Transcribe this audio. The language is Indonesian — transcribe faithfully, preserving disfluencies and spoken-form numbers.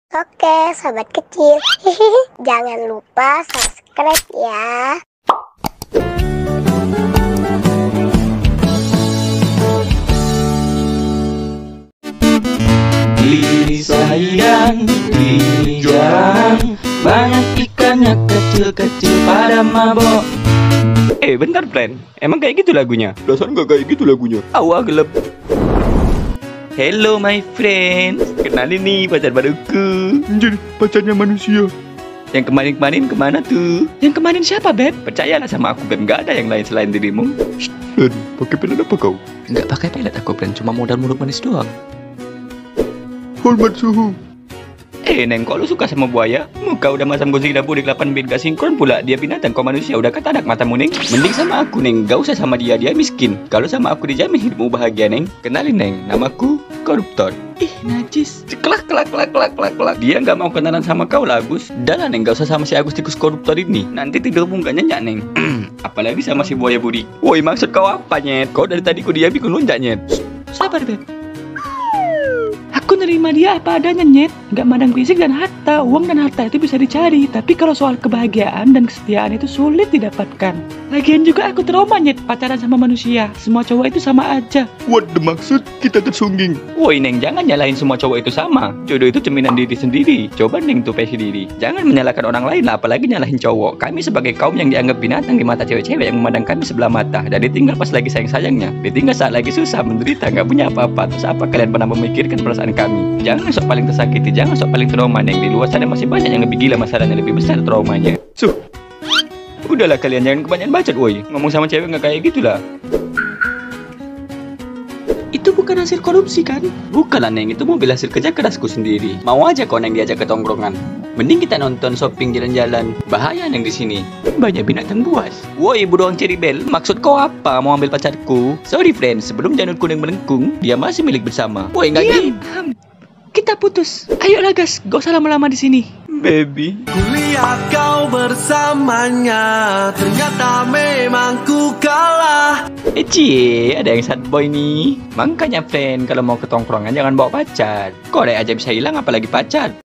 Oke, sobat kecil. Jangan lupa subscribe ya. Lili sayang, lili jarang, banyak ikannya kecil-kecil pada mabok. Eh bentar friend, emang kayak gitu lagunya? Perasaan gak kayak gitu lagunya. Awak gelap. Hello my friend, kenalin nih pacar baruku. Anjir, pacarnya manusia. Yang kemarin-kemarin kemana tuh? Yang kemarin siapa Beb? Percayalah sama aku Beb, gak ada yang lain selain dirimu. Dan pakai pelet apa kau? Enggak pakai pelet aku friend, cuma modal mulut manis doang. Hormat suhu. Eh Neng, kok lu suka sama buaya? Muka udah masam gosing dapur di delapan bit gak sinkron pula. Dia binatang, kau manusia, udah ketadak matamu Neng. Mending sama aku Neng, gak usah sama dia, dia miskin. Kalau sama aku dijamin hidupmu bahagia Neng. Kenalin Neng, namaku Koruptor. Ih najis. Kelak kelak kelak kelak kelak kelak. Dia gak mau kenalan sama kau lah Agus. Udah lah Neng, gak usah sama si Agus tikus koruptor ini. Nanti tidurmu gak nyenyak Neng. Apalagi sama si buaya budi. Woi maksud kau apa Nyet? Kau dari tadi ku diami ku lonjak Nyet. Sabar Beb. Aku nerima dia apa adanya Nyet. Gak mandang fisik dan harta. Uang dan harta itu bisa dicari. Tapi kalau soal kebahagiaan dan kesetiaan itu sulit didapatkan. Lagian juga aku trauma Nyet pacaran sama manusia. Semua cowok itu sama aja. What the maksud? Kita tersungging. Woi Neng, jangan nyalahin semua cowok itu sama. Jodoh itu cerminan diri sendiri. Coba Neng tuh pesi diri. Jangan menyalahkan orang lain lah, apalagi nyalahin cowok. Kami sebagai kaum yang dianggap binatang di mata cewek-cewek yang memandang kami sebelah mata. Dan ditinggal pas lagi sayang-sayangnya. Ditinggal saat lagi susah, menderita, gak punya apa-apa. Terus apa kalian pernah memikirkan perasaan kami? Jangan sok paling tersakiti, jangan sok paling trauma Neng. Di luar sana masih banyak yang lebih gila masalahnya, lebih besar traumanya. Suh. Udahlah kalian jangan kebanyakan bacot woi. Ngomong sama cewek gak kayak gitulah. Itu bukan hasil korupsi kan? Bukan lah Neng, itu mobil hasil kerja kerasku sendiri. Mau aja kau Neng diajak ke tongkrongan. Mending kita nonton shopping jalan-jalan. Bahaya Neng di sini. Banyak binatang buas. Woi buruan ceri bel, maksud kau apa? Mau ambil pacarku? Sorry friend, sebelum janur kuning melengkung, dia masih milik bersama. Woi enggak gitu. Kita putus. Ayolah guys, gak usah lama-lama di sini. Baby. Kulihat kau bersamanya, ternyata memang ku kalah. Eh cie, ada yang sad boy nih. Makanya friend, kalau mau ke tongkrongan jangan bawa pacar. Kok ada aja bisa hilang apalagi pacar.